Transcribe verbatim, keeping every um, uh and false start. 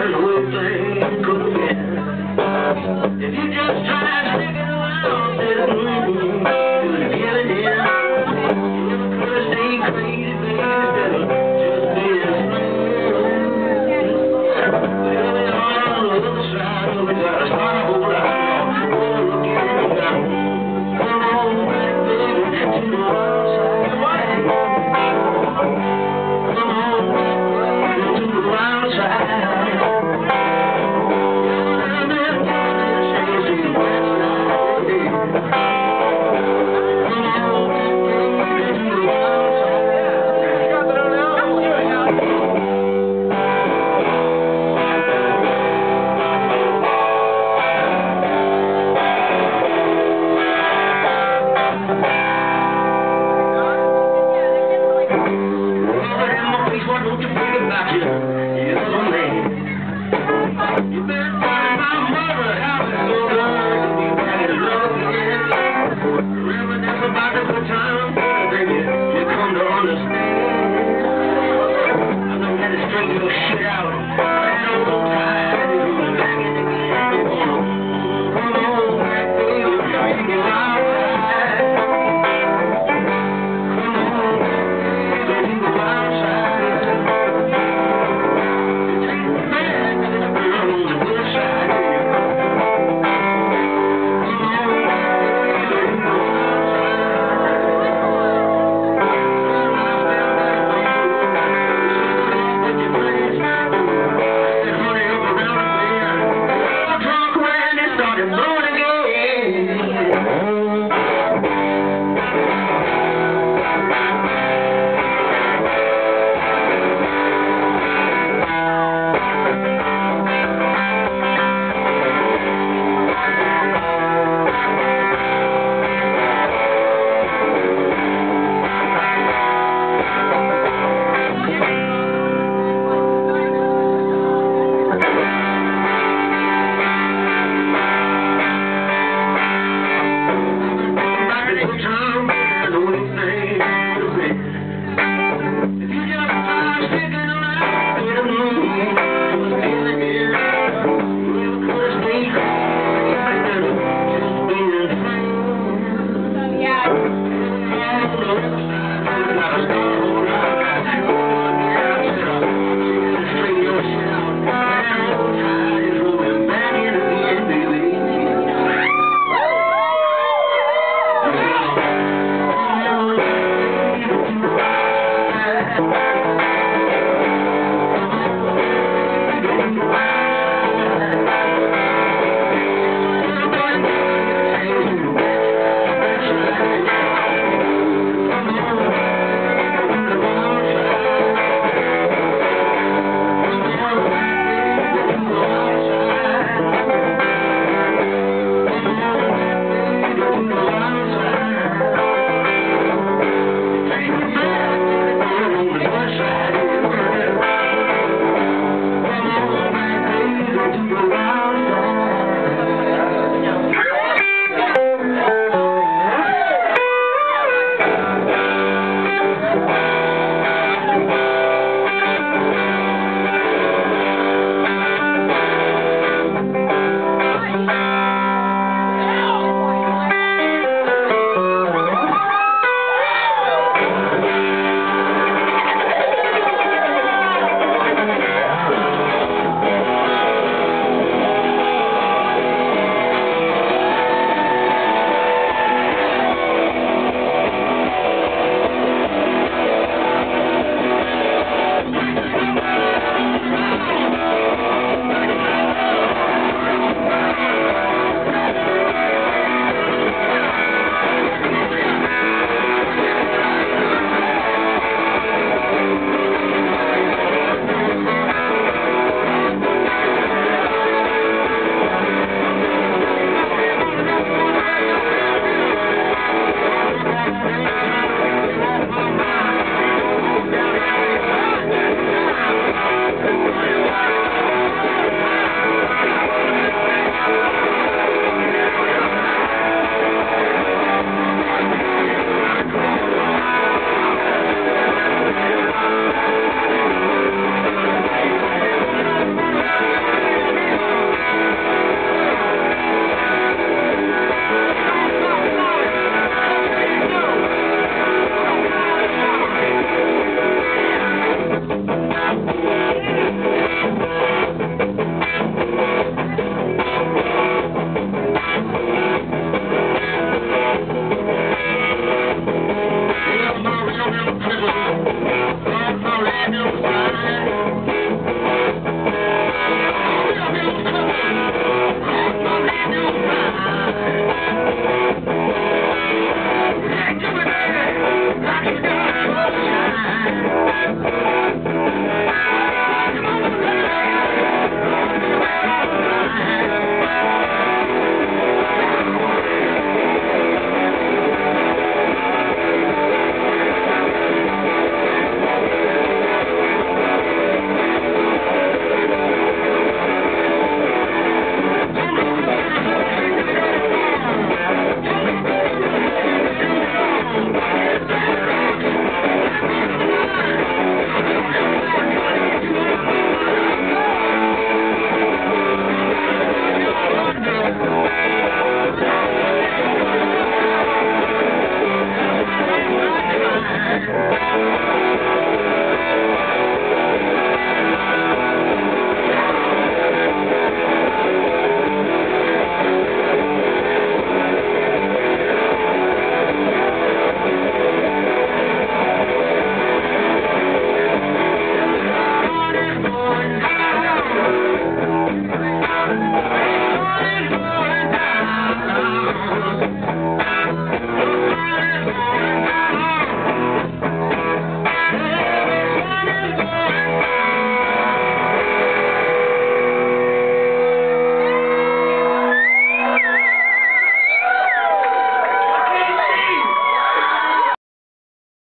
the way things could have been. If you just try to stick it around, then mm, you'll give it in. You never could have stayed crazy, baby, better just be a Well, we're on the other side, so we gotta start a whole lot more. Oh, look at it now. Come on back, baby, to the wild side. Come on back to the wild side. What don't you think about you? You're the man. You've been telling my mother how it's so good to be back in love again. Reminisce about the good times, baby, you come to understand. I'm not gonna straighten your shit out.